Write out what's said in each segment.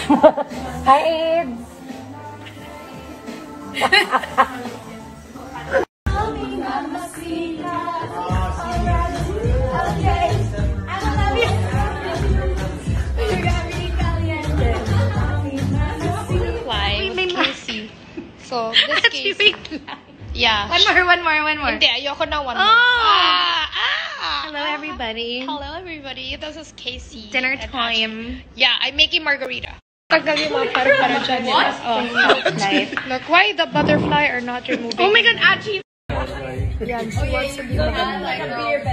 Hi, AIDS! So, this case. Yeah. One more. Hindi, ayoko na one more. Hello, everybody. Hello, everybody. This is Casey. Dinner and time. Ashley. Yeah, I'm making margarita. Tagal yung mga para dyan. Look, why the butterfly are not removing? Oh my God, Achi! Yeah, she wants to be maganda.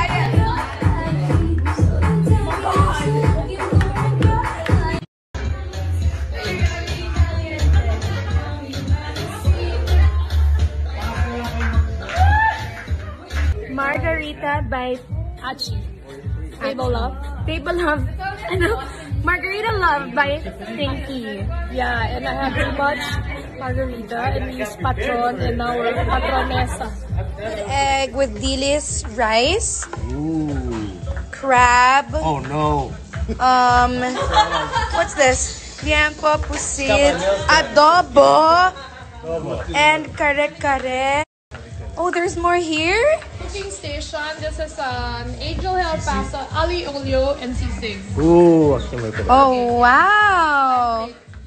Margarita by Achi. Table love. Table Love. Ano? Margarita Love by Pinky. Yeah, and I have too much margarita and we use patron and now we're patronesa. Egg with dilis rice. Ooh. Crab. Oh no. What's this? Liempo, pusit, adobo, and kare-kare. Oh, there's more here? Cooking station. This is an Angel Hill pasta, ali olio, and sisig. Ooh, actually. Oh, wow.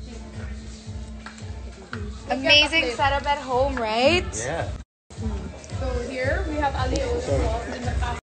Amazing setup at home, right? Yeah. So here we have ali olio in the pasta.